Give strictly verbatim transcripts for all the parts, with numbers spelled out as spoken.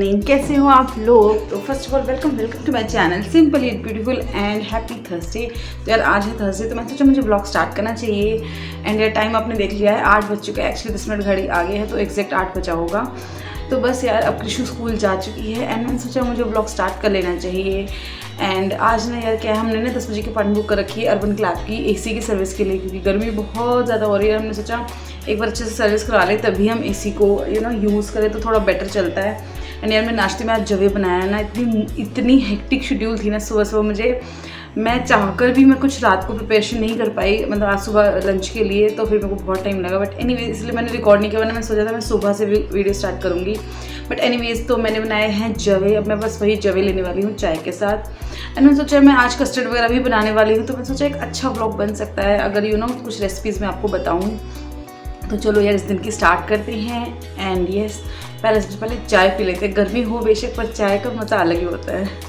Morning, कैसे हो आप लोग। तो first of all welcome welcome to my channel simple it beautiful and happy Thursday. तो यार आज है थर्सडे, तो मैं सोचा मुझे ब्लॉग स्टार्ट करना चाहिए। एंड यार टाइम आपने देख लिया है, आठ बज चुका है। एक्चुअली दस मिनट घड़ी आगे है तो एग्जैक्ट आठ बजा होगा। तो बस यार अब कृषु स्कूल जा चुकी है एंड मैंने सोचा मुझे ब्लॉग स्टार्ट कर लेना चाहिए। एंड आज ना यार क्या है, हमने ना दस बजे की अपॉइंटमेंट बुक कर रखी है अर्बन क्लैब की एसी की सर्विस के लिए, क्योंकि गर्मी बहुत ज़्यादा हो रही है। हमने सोचा एक बार अच्छे से सर्विस करवा ले तभी हम एसी को यू नो यूज़ करें तो थोड़ा बेटर चलता है। एंड यार मैं नाश्ते में आज जवे बनाया ना, इतनी इतनी हेक्टिक शेड्यूल थी ना सुबह सुबह मुझे, मैं चाहकर भी मैं कुछ रात को प्रिपरेशन नहीं कर पाई, मतलब आज सुबह लंच के लिए, तो फिर मेरे को बहुत टाइम लगा। बट एनीवेज इसलिए मैंने रिकॉर्ड नहीं किया, वरना मैं सोचा था मैं सुबह से भी वीडियो स्टार्ट करूँगी। बट एनीवेज तो मैंने बनाए हैं जवे। अब मैं बस वही जवे लेने वाली हूँ चाय के साथ। एंड मैंने सोचा मैं आज कस्टर्ड वगैरह भी बनाने वाली हूँ, तो मैंने सोचा एक अच्छा व्लॉग बन सकता है अगर यू नो कुछ रेसिपीज़ मैं आपको बताऊँ। तो चलो यार इस दिन की स्टार्ट करते हैं। एंड यस पहले सबसे पहले चाय पी लेते हैं। गर्मी हो बेशक पर चाय का मज़ा अलग ही होता है।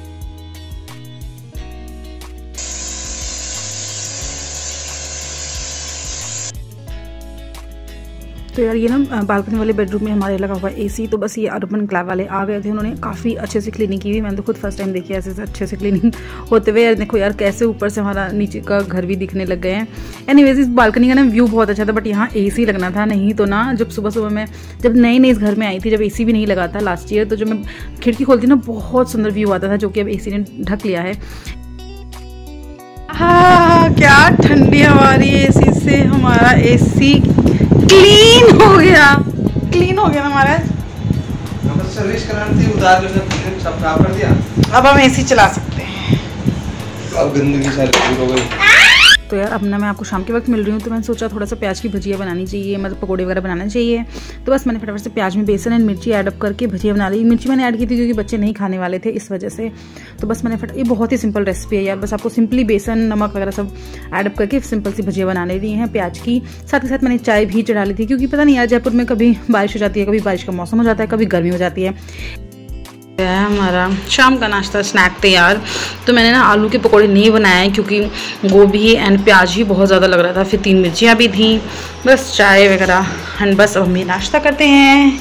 तो यार ये ना बालकनी वाले बेडरूम में हमारे लगा हुआ है एसी। तो बस ये अर्बन क्लैब वाले आ गए थे, उन्होंने काफ़ी अच्छे से क्लीनिंग की हुई। मैंने तो खुद फर्स्ट टाइम देखी है ऐसे से अच्छे से क्लीनिंग होते हुए। यार देखो यार कैसे ऊपर से हमारा नीचे का घर भी दिखने लग गए हैं। एनीवेज इस बालकनी का ना व्यू बहुत अच्छा था, बट यहाँ एसी लगना था। नहीं तो ना जब सुबह सुबह मैं जब नई नई इस घर में आई थी, जब एसी भी नहीं लगा था लास्ट ईयर, तो जब मैं खिड़की खोलती ना बहुत सुंदर व्यू आता था, जो कि अब एसी ने ढक लिया है। हाँ क्या ठंडी हवा रही है एसी से। हमारा एसी क्लीन हो गया, क्लीन हो गया हमारा। सर्विस करानी थी, उतार के सब साफ कर दिया। अब हम एसी चला सकते हैं। अब गंदगी सारी दूर हो गई। तो यार अब ना मैं आपको शाम के वक्त मिल रही हूँ, तो मैंने सोचा थोड़ा सा प्याज की भजिया बनानी चाहिए, मतलब पकोड़े वगैरह बनाना चाहिए। तो बस मैंने फटाफट से प्याज में बेसन एंड मिर्ची ऐड अप करके भजिया बना ली। मिर्ची मैंने ऐड की थी क्योंकि बच्चे नहीं खाने वाले थे, इस वजह से। तो बस मैंने फट ये बहुत ही सिंपल रेसिपी है यार, बस आपको सिंपली बेसन नमक वगैरह सब ऐड अप करके सिंपल सी भजिया बनाने ली हैं प्याज की। साथ ही साथ मैंने चाय भी चढ़ा ली थी, क्योंकि पता नहीं यार जयपुर में कभी बारिश हो जाती है, कभी बारिश का मौसम हो जाता है, कभी गर्मी हो जाती है। है हमारा शाम का नाश्ता स्नैक तैयार। तो मैंने ना आलू के पकोड़े नहीं बनाए क्योंकि गोभी एंड प्याज ही बहुत ज़्यादा लग रहा था, फिर तीन मिर्चियाँ भी थी, बस चाय वगैरह। एंड बस अब हम ये नाश्ता करते हैं।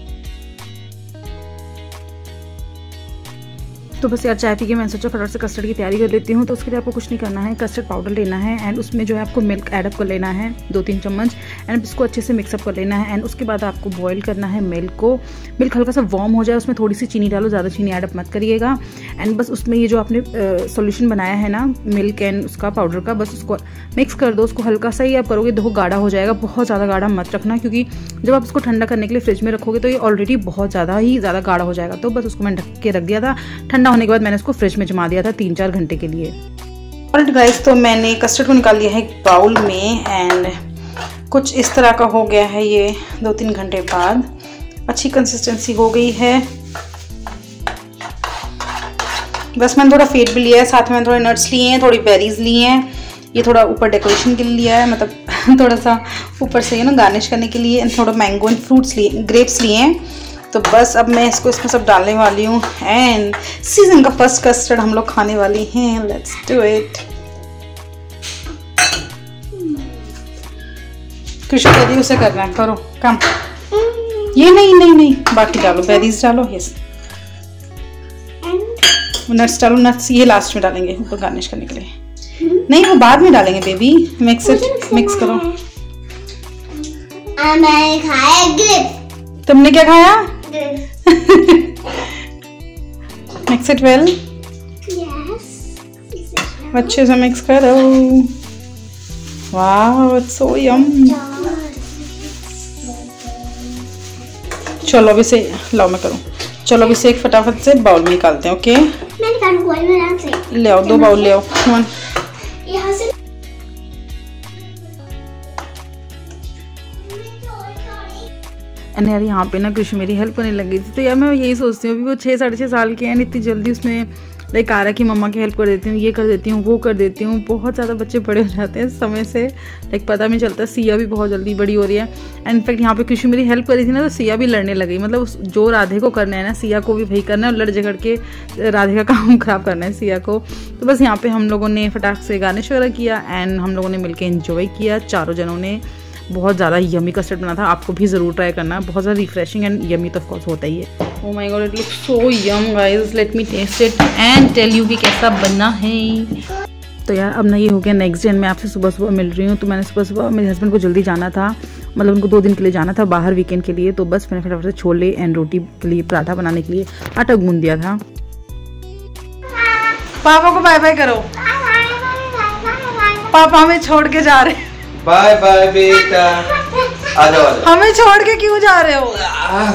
तो बस यार चाय पी के मैंने सोचा फटाफट से कस्टर्ड की तैयारी कर लेती हूँ। तो उसके लिए आपको कुछ नहीं करना है, कस्टर्ड पाउडर लेना है एंड उसमें जो है आपको मिल्क ऐड अप कर लेना है दो तीन चम्मच। एंड इसको अच्छे से मिक्सअप कर लेना है। एंड उसके बाद आपको बॉईल करना है मिल्क को। मिल्क हल्का सा वार्म हो जाए, उसमें थोड़ी सी चीनी डालो, ज़्यादा चीनी ऐड अप मत करिएगा। एंड बस उसमें ये जो आपने सोल्यूशन बनाया है ना मिल्क एंड उसका पाउडर का, बस उसको मिक्स कर दो। उसको हल्का सा ही आप करोगे देखो गाढ़ा हो जाएगा, बहुत ज़्यादा गाढ़ा मत रखना, क्योंकि जब आप उसको ठंडा करने के लिए फ्रिज में रखोगे तो ये ऑलरेडी बहुत ज़्यादा ही ज़्यादा गाढ़ा हो जाएगा। तो बस उसको मैंने ढक के रख दिया था। ठंडा होने के बाद मैंने उसको फ्रिज में जमा दिया था तीन चार घंटे के लिए। ऑलराइट गाइस, तो मैंने कस्टर्ड को निकाल लिया है एक बाउल में एंड कुछ इस तरह का हो गया है ये दो तीन घंटे बाद। अच्छी कंसिस्टेंसी हो गई है। बस मैंने थोड़ा फेट भी लिया है, साथ में मैंने थोड़े नट्स लिए हैं, थोड़ी बेरीज लिए हैं। ये थोड़ा ऊपर डेकोरेशन के लिए लिया है, मतलब थोड़ा सा ऊपर से यू नो गार्निश करने के लिए। एंड थोड़ा मैंगो एंड फ्रूट्स लिए, ग्रेप्स लिए हैं। तो बस अब मैं इसको इसमें सब डालने वाली हूँ एंड सीजन का फर्स्ट कस्टर्ड हम लोग खाने वाली हैं। Let's do it. कृष्ण कह रही उसे करना है, करो काम। ये नहीं नहीं नहीं बाकी डालो, बेरीज डालो, यस नट्स डालो। नट्स ये लास्ट में डालेंगे ऊपर गार्निश करने के लिए, नहीं वो बाद में डालेंगे बेबी। मिक्स इट, मिक्स करो। मैंने खाया ग्रेप। तुमने क्या खाया? Mix it well. अच्छे से मिक्स करो। वाह इट्स सो यम। चलो अभी से लाओ मैं करूँ। चलो अभी से एक फटाफट से बाउल में निकालते हैं। ओके ले आओ, दो बाउल ले आओ। वन यहाँ से एंड यार यहाँ पे ना कृषि मेरी हेल्प करने लगी थी। तो यार मैं यही सोचती हूँ, अभी वो छः साढ़े छः साल के हैं, इतनी जल्दी उसमें लाइक आ रहा कि मम्मा की हेल्प कर देती हूँ, ये कर देती हूँ, वो कर देती हूँ। बहुत ज़्यादा बच्चे बड़े हो जाते हैं समय से, लाइक पता नहीं चलता। सिया भी बहुत जल्दी बड़ी हो रही है। एंड इनफैक्ट यहाँ पे कृषि मेरी हेल्प करी थी ना, तो सिया भी लड़ने लगी। मतलब जो राधे को करना है ना सिया को भी वही करना है, और लड़ झगड़ के राधे का काम खराब करना है सिया को। तो बस यहाँ पे हम लोगों ने फटाक से गार्निश वगैरह किया एंड हम लोगों ने मिलकर एंजॉय किया चारों जनों ने। बहुत ज़्यादा यमी कस्टर्ड बना था, आपको भी ज़रूर ट्राई करना, बहुत ज़्यादा रिफ्रेशिंग एंड यमी तो ऑफकोर्स होता ही है। Oh my god, it looks so yum guys, let me taste it and tell you कि कैसा बना है। तो यार अब ना ये हो गया नेक्स्ट डे, मैं आपसे सुबह सुबह मिल रही हूँ। तो मैंने सुबह सुबह मेरे हस्बैंड को जल्दी जाना था, मतलब उनको दो दिन के लिए जाना था बाहर वीकेंड के लिए, तो बस मैंने फटाफट से छोले एंड रोटी के लिए पराठा बनाने के लिए आटा गूंद दिया था। पापा को बाय बाय करो, पापा हमें छोड़ के जा रहे हैं। बाय बाय बेटा, आ जाओ आ जाओ। हमें छोड़ के क्यों जा रहे हो?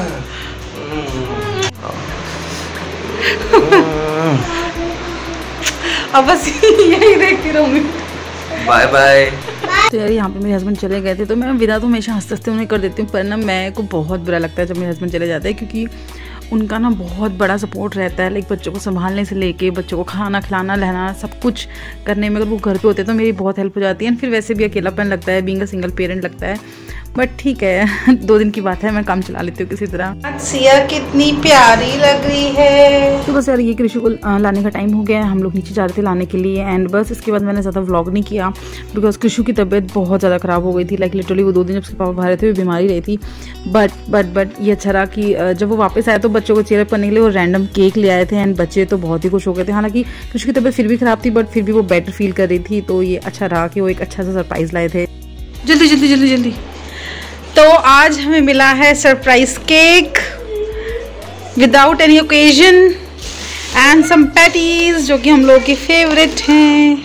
अब बस यही देखती रहूंगी। Bye bye. तो यार यहाँ पे मेरे हस्बैंड चले गए थे, तो मैं विदा तो हमेशा हंसते हंसते उन्हें कर देती हूँ, पर ना मेरे को बहुत बुरा लगता है जब मेरे हस्बैंड चले जाते हैं, क्योंकि उनका ना बहुत बड़ा सपोर्ट रहता है, लाइक बच्चों को संभालने से लेके बच्चों को खाना खिलाना लहना सब कुछ करने में। अगर वो घर पे होते तो मेरी बहुत हेल्प हो जाती है, फिर वैसे भी अकेलापन लगता है, बीइंग अ सिंगल पेरेंट लगता है, बट ठीक है दो दिन की बात है, मैं काम चला लेती हूँ किसी तरह। सिया कितनी प्यारी लग रही है। तो बस यार ये कृषि को लाने का टाइम हो गया है, हम लोग नीचे जा रहे थे लाने के लिए, एंड बस इसके बाद मैंने ज़्यादा व्लॉग नहीं किया बिकॉज कृषि की तबीयत बहुत ज़्यादा ख़राब हो गई थी, लाइक लिटरली वो दो दिन जब उसके पापा बाहर थे वो बीमारी रही थी। बट बट बट ये अच्छा रहा कि जब वो वापस आए तो बच्चों को चेयरअप करने के लिए वो रैंडम केक ले आए थे, एंड बच्चे तो बहुत ही खुश हो गए थे। हालांकि कृषि की तबीयत फिर भी ख़राब थी, बट फिर भी वो बेटर फील कर रही थी, तो ये अच्छा रहा कि वो एक अच्छा सा सरप्राइज़ लाए थे। जल्दी जल्दी जल्दी जल्दी। तो आज हमें मिला है surprise cake without any occasion and some patties जो कि हम लोग के फेवरेट हैं।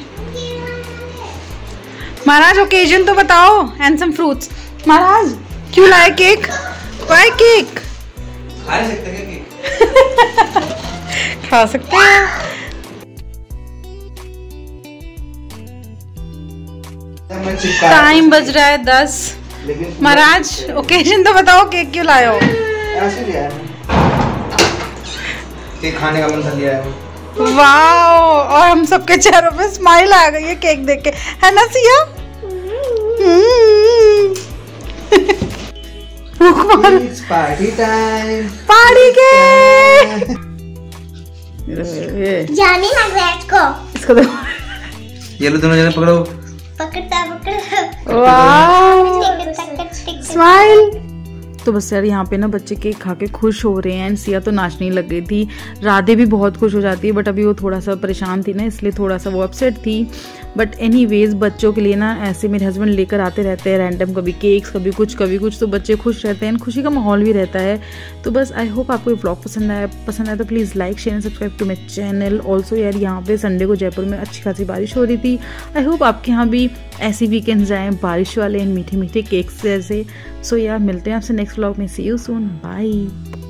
महाराज ओकेजन तो बताओ, एंड सम फ्रूट्स। महाराज क्यों लाए केक? Y cake? खा सकते हैं केक? खा सकते हैं। टाइम बज रहा है दस। महाराज ओकेजन तो बताओ, केक क्यों लाए हो? ऐसे लिया है, केक खाने का मन कर लिया है। वाओ, और हम सबके चेहरों पे स्माइल आ गई है केक देख के, है ना सिया? पार्टी टाइम, पार्टी के जाने लग रहा है इसको। इसको दो, ये लो दोनों जने पकड़ो। पकड़ता पकड़ता। Wow, smile. तो बस यार यहाँ पे ना बच्चे केक खा के खुश हो रहे हैं, एंड सिया तो नाचने लग गई थी। राधे भी बहुत खुश हो जाती है, बट अभी वो थोड़ा सा परेशान थी ना, इसलिए थोड़ा सा वो अपसेट थी। बट एनीवेज बच्चों के लिए ना ऐसे मेरे हस्बैंड लेकर आते रहते हैं रैंडम, कभी केक्स कभी कुछ कभी कुछ, तो बच्चे खुश रहते हैं, खुशी का माहौल भी रहता है। तो बस आई होप आपको ये व्लॉग पसंद आया पसंद आया तो please like share and subscribe to my channel. Also यार यहाँ पे संडे को जयपुर में अच्छी खासी बारिश हो रही थी। आई होप आपके यहाँ भी ऐसी वीकेंड्स आए बारिश वाले एंड मीठे मीठे केक्स जैसे। सो यार मिलते हैं आपसे नेक्स्ट व्लॉग में। See you soon, bye.